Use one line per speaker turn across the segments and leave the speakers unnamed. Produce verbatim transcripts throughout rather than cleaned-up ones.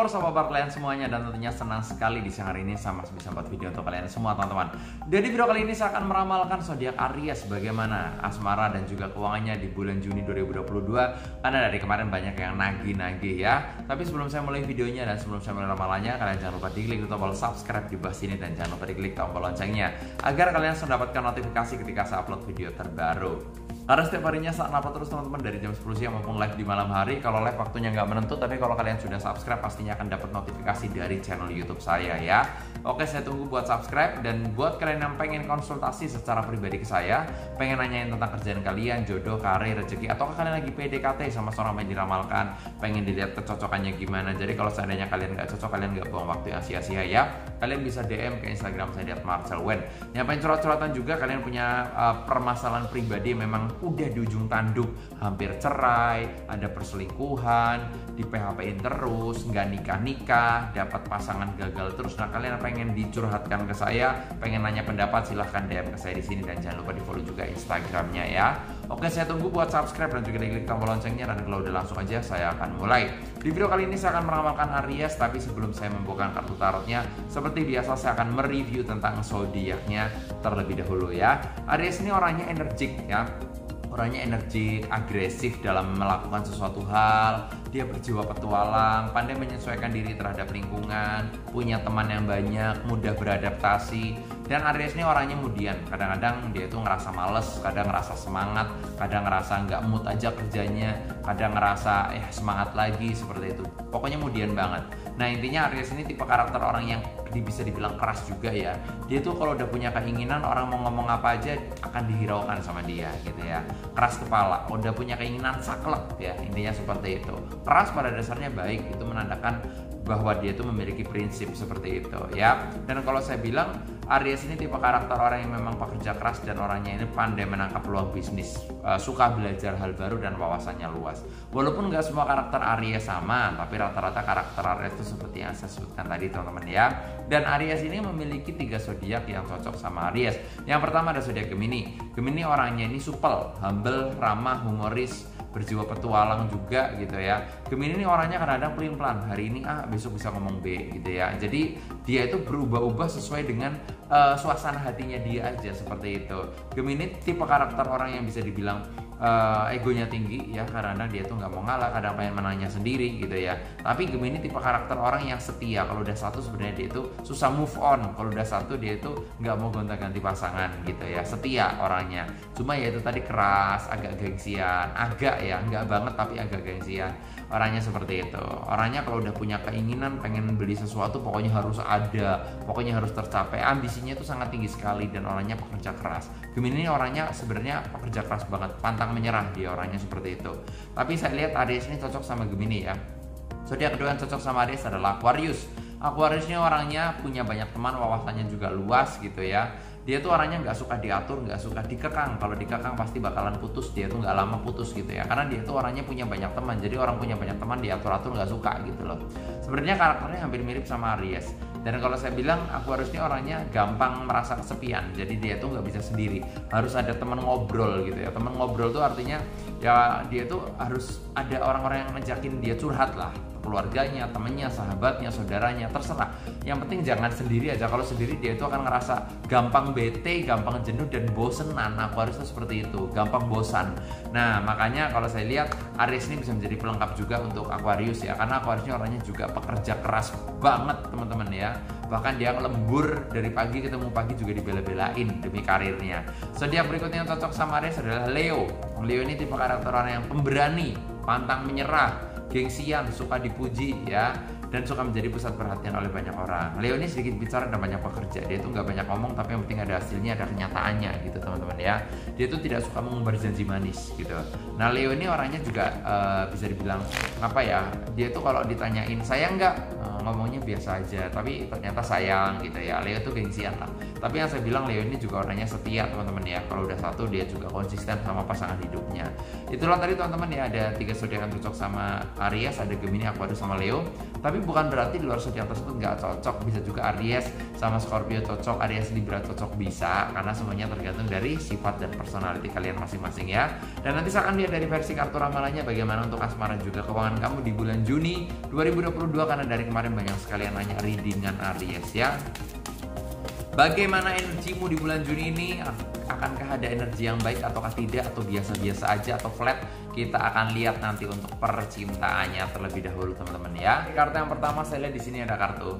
Halo sobat bar kalian semuanya, dan tentunya senang sekali di siang hari ini saya masih bisa buat video untuk kalian semua teman-teman. Jadi video kali ini saya akan meramalkan zodiak Aries bagaimana asmara dan juga keuangannya di bulan Juni dua ribu dua puluh dua. Karena dari kemarin banyak yang nagih-nagih ya. Tapi sebelum saya mulai videonya dan sebelum saya mulai ramalannya, kalian jangan lupa diklik tombol subscribe di bawah sini dan jangan lupa diklik tombol loncengnya agar kalian bisa mendapatkan notifikasi ketika saya upload video terbaru. Karena setiap harinya saya upload terus teman-teman dari jam sepuluh siang maupun live di malam hari. Kalau live waktunya nggak menentu, tapi kalau kalian sudah subscribe pastinya akan dapat notifikasi dari channel YouTube saya ya. Oke, saya tunggu buat subscribe. Dan buat kalian yang pengen konsultasi secara pribadi ke saya, pengen nanyain tentang kerjaan kalian, jodoh, karir, rezeki, atau kalian lagi P D K T sama seorang yang diramalkan, pengen dilihat kecocokannya gimana. Jadi kalau seandainya kalian nggak cocok, kalian nggak buang waktu yang sia-sia ya, kalian bisa D M ke Instagram saya di at marcel wen. Yang pengen curhat-curhatan juga, kalian punya uh, permasalahan pribadi yang memang udah di ujung tanduk, hampir cerai, ada perselingkuhan, di P H P-in terus, nggak nikah-nikah, dapat pasangan gagal terus. Nah, kalian pengen dicurhatkan ke saya, pengen nanya pendapat, silahkan D M ke saya di sini dan jangan lupa di follow juga Instagramnya ya. Oke, saya tunggu buat subscribe dan juga diklik tombol loncengnya, dan kalau udah langsung aja saya akan mulai. Di video kali ini saya akan meramalkan Aries, tapi sebelum saya membuka kartu tarotnya, seperti biasa saya akan mereview tentang zodiaknya terlebih dahulu ya. Aries ini orangnya energik ya. Orangnya energik, agresif dalam melakukan sesuatu hal, dia berjiwa petualang, pandai menyesuaikan diri terhadap lingkungan, punya teman yang banyak, mudah beradaptasi. Dan Aries ini orangnya mudian, kadang-kadang dia itu ngerasa males, kadang ngerasa semangat, kadang ngerasa nggak mood aja kerjanya, kadang ngerasa eh semangat lagi, seperti itu. Pokoknya mudian banget. Nah, intinya Aries ini tipe karakter orang yang bisa dibilang keras juga ya. Dia tuh kalau udah punya keinginan, orang mau ngomong apa aja akan dihiraukan sama dia gitu ya. Keras kepala, udah punya keinginan saklek ya, intinya seperti itu. Keras pada dasarnya baik, itu menandakan bahwa dia itu memiliki prinsip seperti itu ya. Dan kalau saya bilang Aries ini tipe karakter orang yang memang pekerja keras dan orangnya ini pandai menangkap peluang bisnis, uh, suka belajar hal baru dan wawasannya luas. Walaupun nggak semua karakter Aries sama, tapi rata-rata karakter Aries itu seperti yang saya sebutkan tadi teman-teman ya. Dan Aries ini memiliki tiga zodiak yang cocok sama Aries. Yang pertama ada zodiak Gemini. Gemini orangnya ini supel, humble, ramah, humoris, berjiwa petualang juga gitu ya. Gemini ini orangnya kadang-kadang pelin-pelan, hari ini A, besok bisa ngomong B gitu ya. Jadi dia itu berubah-ubah sesuai dengan uh, suasana hatinya dia aja, seperti itu. Gemini tipe karakter orang yang bisa dibilang uh, egonya tinggi ya, karena dia tuh nggak mau ngalah, kadang pengen menanya sendiri gitu ya. Tapi Gemini tipe karakter orang yang setia. Kalau udah satu sebenarnya dia itu susah move on. Kalau udah satu dia itu nggak mau gonta-ganti pasangan gitu ya, setia orangnya. Cuma ya itu tadi keras, agak gengsian, agak ya, nggak banget tapi agak gengsian. Orangnya seperti itu. Orangnya kalau udah punya keinginan pengen beli sesuatu, pokoknya harus ada, pokoknya harus tercapai. Ambisinya itu sangat tinggi sekali dan orangnya pekerja keras. Gemini ini orangnya sebenarnya pekerja keras banget, pantang menyerah dia orangnya seperti itu. Tapi saya lihat Aries ini cocok sama Gemini ya. Zodiak kedua yang cocok sama Aries adalah Aquarius. Aquarius ini orangnya punya banyak teman, wawasannya juga luas gitu ya. Dia tuh orangnya nggak suka diatur, nggak suka dikekang. Kalau dikekang pasti bakalan putus, dia tuh nggak lama putus gitu ya. Karena dia tuh orangnya punya banyak teman. Jadi orang punya banyak teman diatur-atur nggak suka gitu loh. Sebenarnya karakternya hampir mirip sama Aries. Dan kalau saya bilang Aquarius ini orangnya gampang merasa kesepian. Jadi dia tuh nggak bisa sendiri, harus ada teman ngobrol gitu ya. Teman ngobrol tuh artinya ya dia tuh harus ada orang-orang yang ngejakin dia curhat lah. Keluarganya, temennya, sahabatnya, saudaranya, terserah. Yang penting jangan sendiri aja. Kalau sendiri dia itu akan ngerasa gampang bete, gampang jenuh dan bosenan. Aquarius itu seperti itu, gampang bosan. Nah, makanya kalau saya lihat Aries ini bisa menjadi pelengkap juga untuk Aquarius ya. Karena Aquarius ini orangnya juga pekerja keras banget teman-teman ya. Bahkan dia lembur dari pagi ketemu pagi juga dibela-belain demi karirnya. Zodiak berikutnya yang cocok sama Aries adalah Leo. Leo ini tipe karakter orang yang pemberani, pantang menyerah, gengsian, suka dipuji ya, dan suka menjadi pusat perhatian oleh banyak orang. Leo ini sedikit bicara dan banyak bekerja. Dia itu nggak banyak ngomong, tapi yang penting ada hasilnya, ada kenyataannya gitu teman-teman ya. Dia itu tidak suka mengumbar janji manis gitu. Nah, Leo ini orangnya juga uh, bisa dibilang apa ya, dia itu kalau ditanyain sayang nggak, uh, ngomongnya biasa aja, tapi ternyata sayang gitu ya. Leo itu gengsian lah. Tapi yang saya bilang Leo ini juga orangnya setia teman-teman ya. Kalau udah satu dia juga konsisten sama pasangan hidupnya. Itulah tadi teman-teman ya, ada tiga zodiak yang cocok sama Aries, ada Gemini, Aquarius sama Leo. Tapi bukan berarti di luar zodiak tersebut nggak cocok. Bisa juga Aries sama Scorpio cocok, Aries Libra cocok, bisa, karena semuanya tergantung dari sifat dan personality kalian masing-masing ya. Dan nanti saya akan lihat dari versi kartu ramalannya bagaimana untuk asmara juga keuangan kamu di bulan Juni dua ribu dua puluh dua, karena dari kemarin banyak sekali yang nanya readingan Aries ya. Bagaimana energimu di bulan Juni ini? Akankah ada energi yang baik ataukah tidak, atau biasa-biasa aja atau flat? Kita akan lihat nanti untuk percintaannya terlebih dahulu teman-teman ya. Kartu yang pertama saya lihat di sini ada kartu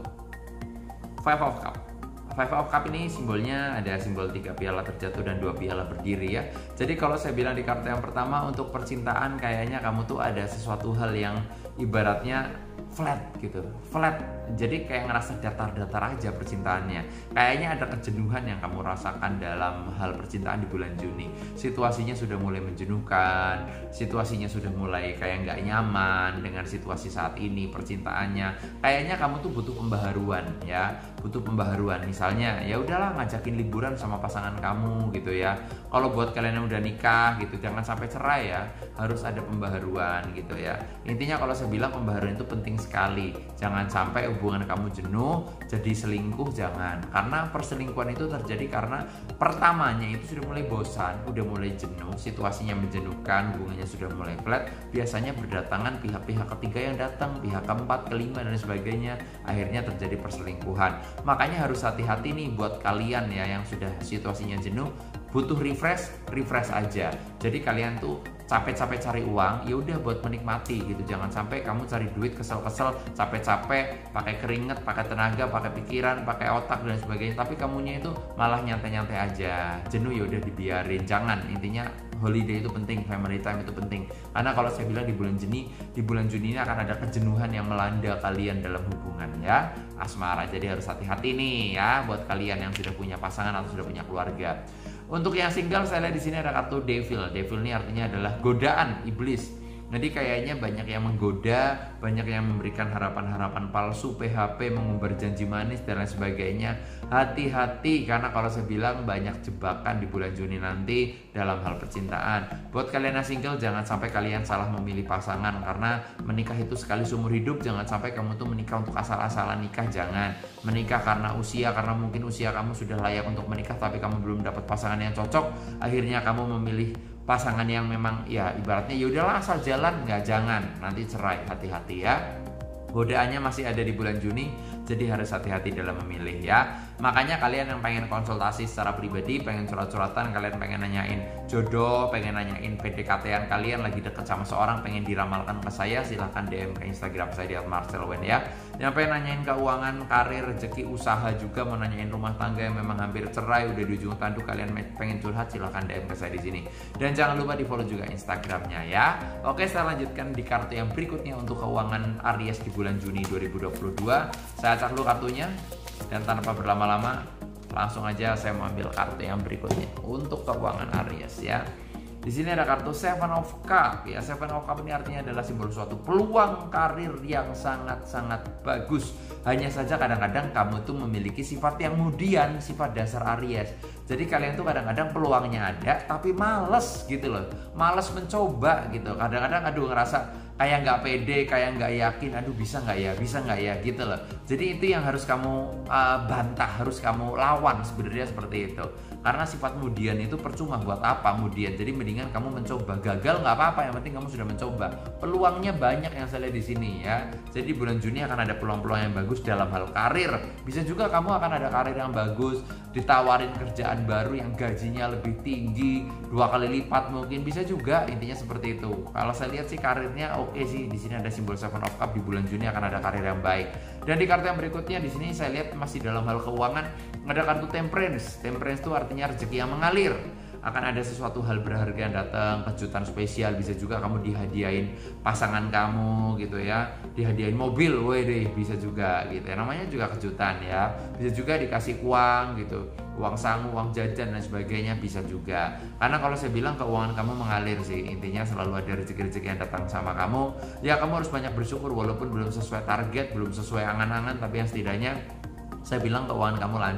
Five of Cup. Five of Cup ini simbolnya ada simbol tiga piala terjatuh dan dua piala berdiri ya. Jadi kalau saya bilang di kartu yang pertama untuk percintaan, kayaknya kamu tuh ada sesuatu hal yang ibaratnya flat gitu, flat. Jadi kayak ngerasa datar-datar aja percintaannya. Kayaknya ada kejenuhan yang kamu rasakan dalam hal percintaan di bulan Juni. Situasinya sudah mulai menjenuhkan, situasinya sudah mulai kayak nggak nyaman dengan situasi saat ini percintaannya. Kayaknya kamu tuh butuh pembaharuan ya, butuh pembaharuan. Misalnya ya udahlah ngajakin liburan sama pasangan kamu gitu ya. Kalau buat kalian yang udah nikah gitu, jangan sampai cerai ya, harus ada pembaharuan gitu ya. Intinya kalau saya bilang pembaharuan itu penting sekali. Jangan sampai hubungan kamu jenuh jadi selingkuh, jangan. Karena perselingkuhan itu terjadi karena pertamanya itu sudah mulai bosan, udah mulai jenuh, situasinya menjenuhkan, hubungannya sudah mulai flat. Biasanya berdatangan pihak-pihak ketiga yang datang, pihak keempat, kelima dan sebagainya. Akhirnya terjadi perselingkuhan. Makanya harus hati-hati nih buat kalian ya yang sudah situasinya jenuh, butuh refresh, refresh aja. Jadi kalian tuh capek-capek cari uang, ya udah buat menikmati gitu. Jangan sampai kamu cari duit kesel-kesel, capek-capek, pakai keringet, pakai tenaga, pakai pikiran, pakai otak dan sebagainya. Tapi kamunya itu malah nyantai-nyantai aja. Jenuh ya udah dibiarin. Jangan, intinya holiday itu penting, family time itu penting. Karena kalau saya bilang di bulan Juni, di bulan Juni ini akan ada kejenuhan yang melanda kalian dalam hubungan ya, asmara. Jadi harus hati-hati nih ya buat kalian yang sudah punya pasangan atau sudah punya keluarga. Untuk yang single saya lihat di sini ada kartu Devil. Devil ini artinya adalah godaan iblis. Jadi kayaknya banyak yang menggoda, banyak yang memberikan harapan-harapan palsu, P H P, mengumbar janji manis dan lain sebagainya. Hati-hati, karena kalau saya bilang banyak jebakan di bulan Juni nanti dalam hal percintaan. Buat kalian yang single, jangan sampai kalian salah memilih pasangan, karena menikah itu sekali seumur hidup. Jangan sampai kamu tuh menikah untuk asal-asalan nikah, jangan. Menikah karena usia, karena mungkin usia kamu sudah layak untuk menikah tapi kamu belum dapat pasangan yang cocok. Akhirnya kamu memilih pasangan yang memang ya ibaratnya ya udahlah asal jalan, nggak, jangan, nanti cerai. Hati-hati ya. Godaannya masih ada di bulan Juni, jadi harus hati-hati dalam memilih ya. Makanya kalian yang pengen konsultasi secara pribadi, pengen curhat-curhatan, kalian pengen nanyain jodoh, pengen nanyain P D K T-an kalian, lagi deket sama seorang, pengen diramalkan ke saya, silahkan D M ke Instagram saya di at marcel wen ya. Yang pengen nanyain keuangan, karir, rezeki, usaha, juga mau nanyain rumah tangga yang memang hampir cerai, udah di ujung tanduk, kalian pengen curhat, silahkan D M ke saya di sini. Dan jangan lupa di follow juga Instagramnya ya. Oke, saya lanjutkan di kartu yang berikutnya untuk keuangan Aries di bulan Juni dua ribu dua puluh dua. Saya acak dulu kartunya, dan tanpa berlama-lama langsung aja saya mau ambil kartu yang berikutnya untuk keuangan Aries ya. Di sini ada kartu Seven of Cup ya. Seven of Cup ini artinya adalah simbol suatu peluang karir yang sangat-sangat bagus. Hanya saja kadang-kadang kamu tuh memiliki sifat yang kemudian, sifat dasar Aries. Jadi kalian tuh kadang-kadang peluangnya ada tapi males gitu loh. Males mencoba gitu. Kadang-kadang aduh ngerasa kayak nggak pede, kayak nggak yakin, aduh bisa nggak ya, bisa nggak ya gitu loh. Jadi itu yang harus kamu uh, bantah, harus kamu lawan sebenarnya seperti itu. Karena sifat kemudian itu percuma, buat apa kemudian. Jadi mendingan kamu mencoba, gagal nggak apa-apa, yang penting kamu sudah mencoba. Peluangnya banyak yang saya lihat di sini ya. Jadi bulan Juni akan ada peluang-peluang yang bagus dalam hal karir. Bisa juga kamu akan ada karir yang bagus, ditawarin kerjaan baru yang gajinya lebih tinggi, dua kali lipat mungkin, bisa juga. Intinya seperti itu. Kalau saya lihat sih karirnya oke sih. Di sini ada simbol Seven of Cup, di bulan Juni akan ada karir yang baik. Dan di kartu yang berikutnya di sini saya lihat masih dalam hal keuangan, ada kartu Temperance. Temperance itu artinya rezeki yang mengalir. Akan ada sesuatu hal berharga yang datang, kejutan spesial. Bisa juga kamu dihadiahin pasangan kamu gitu ya, dihadiahin mobil, wede, bisa juga gitu ya. Namanya juga kejutan ya. Bisa juga dikasih uang gitu, uang sangu, uang jajan dan sebagainya, bisa juga. Karena kalau saya bilang keuangan kamu mengalir sih, intinya selalu ada rezeki-rezeki yang datang sama kamu. Ya kamu harus banyak bersyukur walaupun belum sesuai target, belum sesuai angan-angan, tapi yang setidaknya saya bilang keuangan kamu lancar.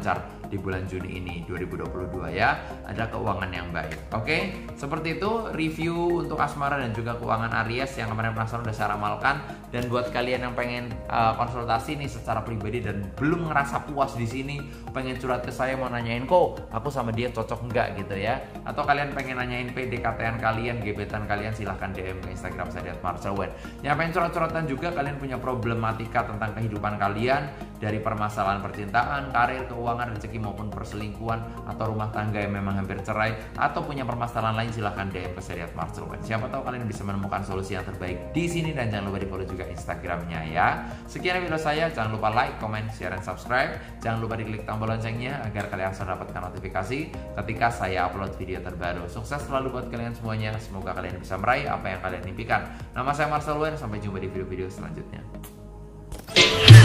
di bulan Juni ini dua ribu dua puluh dua ya. Ada keuangan yang baik. Oke, seperti itu review untuk asmara dan juga keuangan Aries yang kemarin penasaran udah saya ramalkan. Dan buat kalian yang pengen uh, konsultasi nih secara pribadi dan belum ngerasa puas di sini, pengen curhat ke saya mau nanyain kok aku sama dia cocok enggak gitu ya, atau kalian pengen nanyain P D K T-an kalian, gebetan kalian, silahkan D M ke Instagram saya at Marcel Wen. Yang pengen curhat-curhatan juga, kalian punya problematika tentang kehidupan kalian dari permasalahan percintaan, karir, keuangan, rezeki maupun perselingkuhan, atau rumah tangga yang memang hampir cerai, atau punya permasalahan lain, silahkan D M ke saya at Marcel Wen. Siapa tahu kalian bisa menemukan solusi yang terbaik di sini. Dan jangan lupa di follow juga Instagramnya ya. Sekian video saya, jangan lupa like, comment, share, dan subscribe. Jangan lupa diklik tombol loncengnya agar kalian bisa mendapatkan notifikasi ketika saya upload video terbaru. Sukses selalu buat kalian semuanya. Semoga kalian bisa meraih apa yang kalian impikan. Nama saya Marcel Wen, sampai jumpa di video-video selanjutnya.